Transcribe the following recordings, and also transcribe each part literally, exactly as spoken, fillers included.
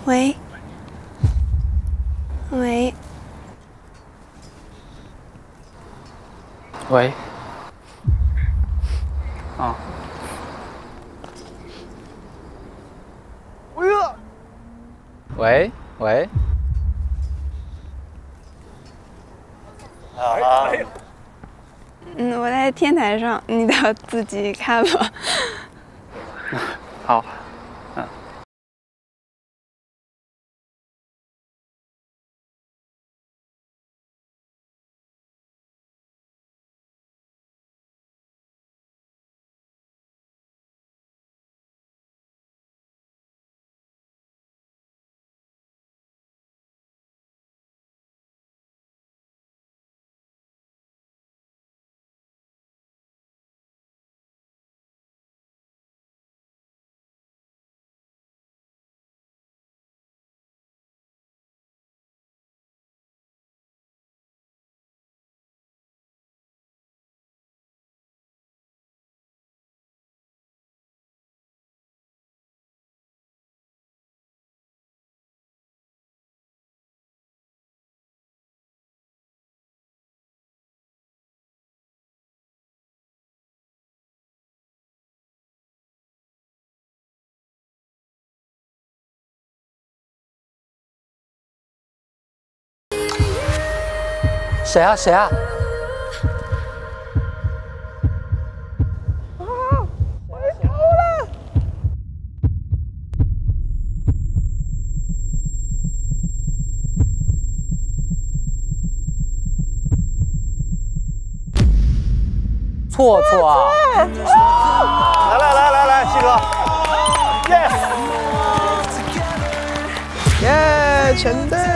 喂，喂， 喂，啊，哎呀，喂喂，啊， 嗯，我在天台上，你得自己看吧。 好，嗯。谁啊谁啊？啊！我被偷了！错错啊！ 来来来来来，西哥 ，yes，耶，全对。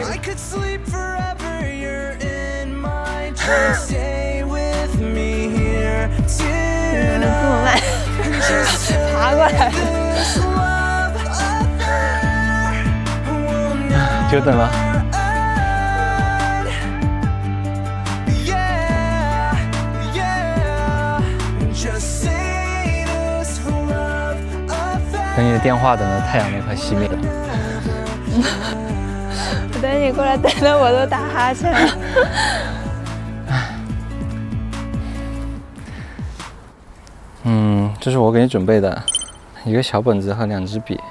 你们这么慢，爬过来。 久等了。等你的电话等的太阳都快熄灭了。 我等你过来，等的我都打哈欠了。 嗯，这是我给你准备的一个小本子和两支笔。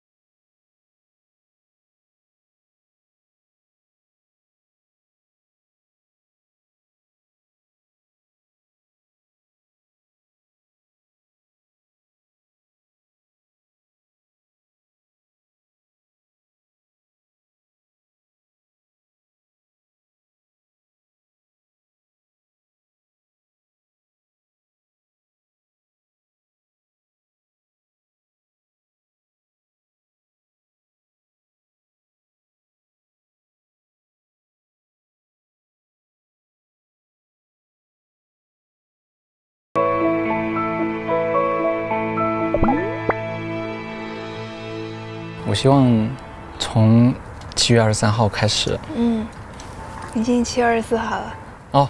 我希望从七月二十三号开始。 嗯，已经七月二十四号了。 哦，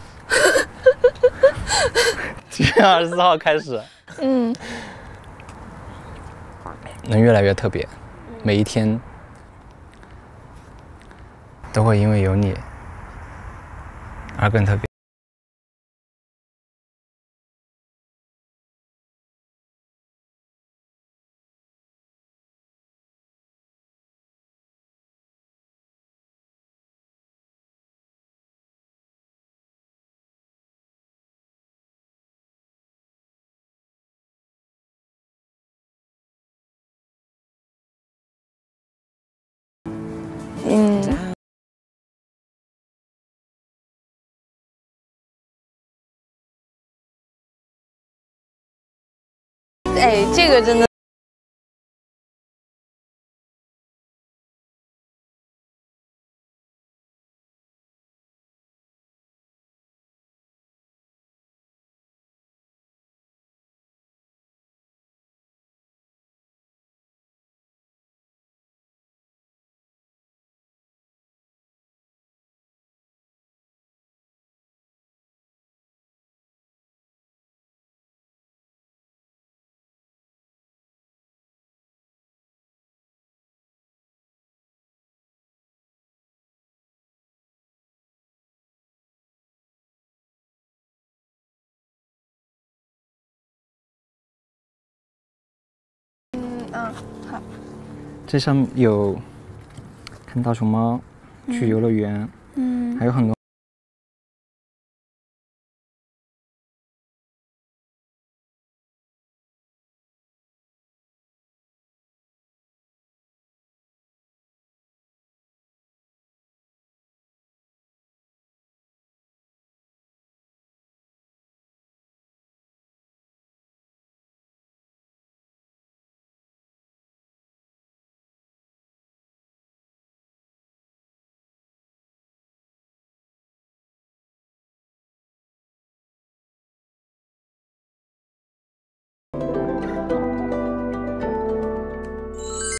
七月二十四号开始。 嗯， 能越来越特别，每一天都会因为有你而更特别。 嗯，哎，这个真的。 好。 这上有看大熊猫，去游乐园， 嗯， 还有很多。